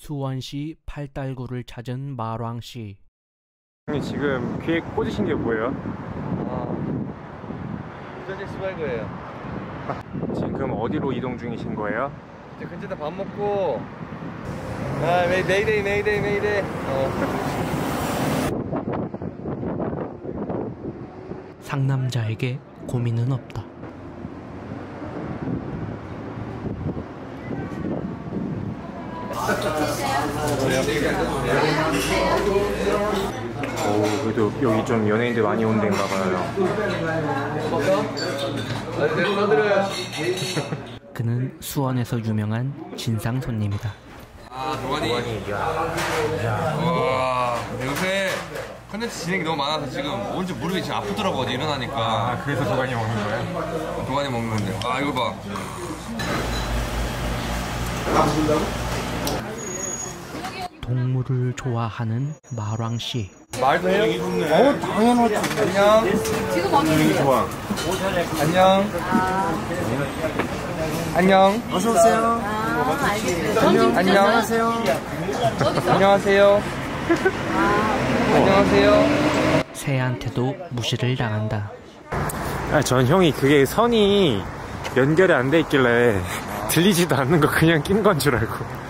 수원시 팔달구를 찾은 마왕씨. 지금 귀에 꽂으신 게 뭐예요? 부자재 스바이거예요. 지금 그럼 어디로 이동 중이신 거예요? 이제 근처다 밥 먹고 메이데이 상남자에게 고민은 없다. 오, 그래도 여기 좀 연예인들 많이 온 데인가 봐요. 그는 수원에서 유명한 진상 손님이다. 도가니. 와, 요새 컨텐츠 진행이 너무 많아서 지금 뭔지 모르게 지금 아프더라고 어제 일어나니까. 그래서 도가니 먹는 거예요? 도가니 먹는데. 이거 봐. 동물을 좋아하는 마왕씨. 말도 해요? 당연하지. 안녕. 지금 어디 좋아. 안녕. 안녕. 어서 오세요. 알겠어요. 안녕하세요. 안녕하세요. 안녕하세요. 새한테도 무시를 당한다. 전 형이 그게 선이 연결이 안 돼 있길래 들리지도 않는 거 그냥 낀 건 줄 알고.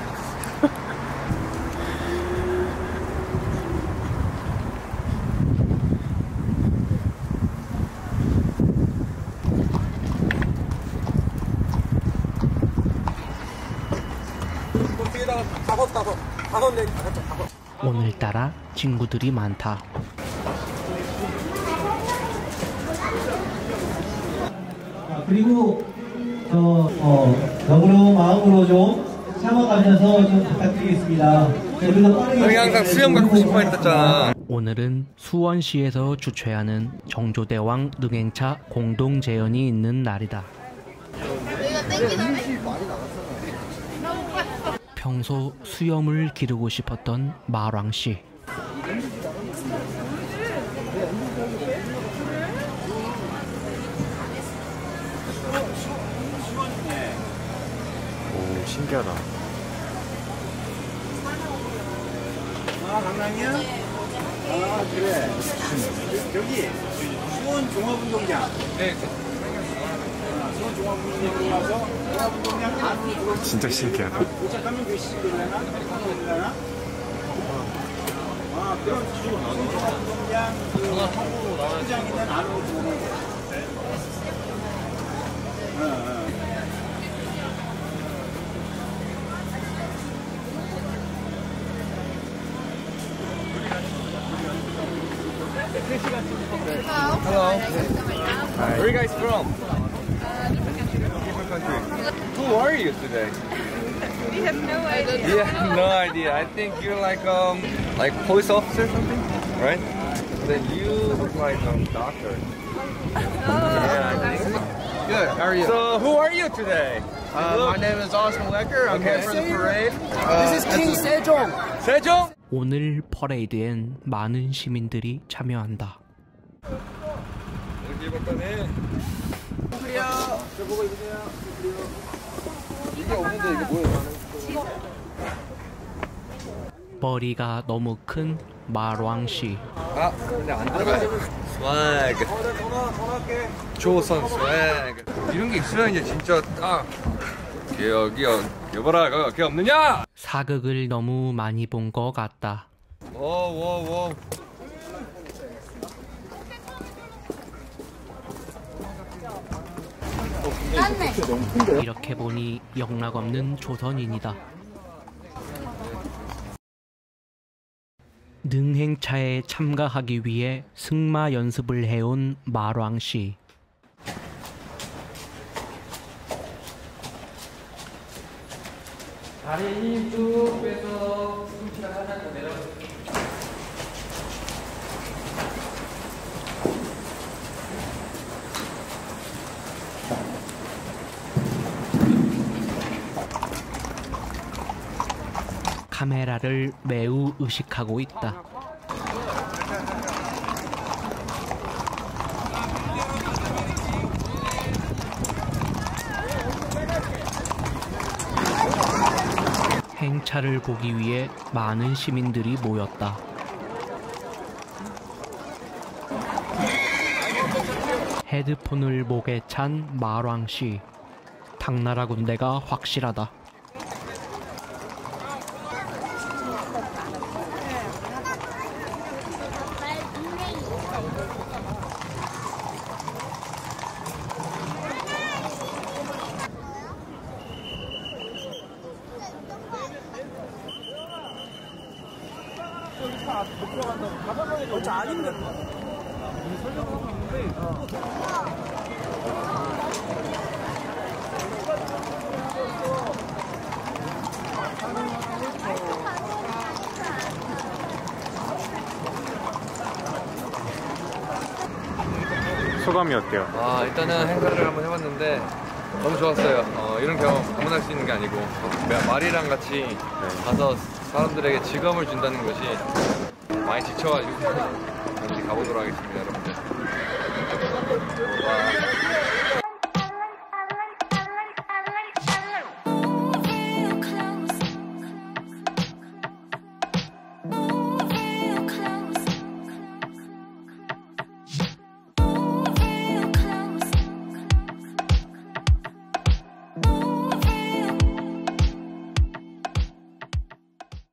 오늘따라 친구들이 많다. 그리고 너무너무 마음으로 좀 참아가면서 좀 부탁드리겠습니다. 형이 항상 수염 갖고 싶어 했었잖아. 오늘은 수원시에서 주최하는 정조대왕 능행차 공동 재연이 있는 날이다. 평소 수염을 기르고 싶었던 마왕씨. 오, 신기하다. 강남이야? 그래. 여기 수원 종합운동장. 네. 수원 종합운동장으로 와서 종합운동장 안으로 진짜 신기하다. 도착하면 몇 시쯤 되려나? 그럼 수원 종합운동장 현장 있는 안으로 들어오는 거야. Hello. Where are you guys from? Different country. Who are you today? We have no idea. Yeah, no idea. I think you're like police officer or something, right? Then you look like doctor. Yeah, I think. Good. How are you? So who are you today? My name is Austin Wecker. I'm here for the parade. This is King Sejong. 세종. 오늘 퍼레이드엔 많은 시민들이 참여한다. 여기 볼까네. 이게 없는데 이게 뭐예요? 머리가 너무 큰 마왕씨. 근데 안 들어가요. 스와그. 조선 스와그. 이런 게 있어야 이제 진짜 딱 기억이 여봐라 기억 없느냐? 사극을 너무 많이 본 것 같다. 워. 이렇게 보니 영락없는 조선인이다. 능행차에 참가하기 위해 승마 연습을 해온 마왕씨. 다리 힘 쭉 빼서 숨쉬다 살짝 내려. 카메라를 매우 의식하고 있다. 행차를 보기 위해 많은 시민들이 모였다. 헤드폰을 목에 찬 마랑씨. 당나라 군대가 확실하다. 소감이 어때요? 일단은 행사를 한번 해봤는데 너무 좋았어요. 이런 경험 한번 할 수 있는 게 아니고 말이랑 같이 가서 사람들에게 즐거움을 준다는 것이 많이 지쳐가지고 다시 가보도록 하겠습니다, 여러분.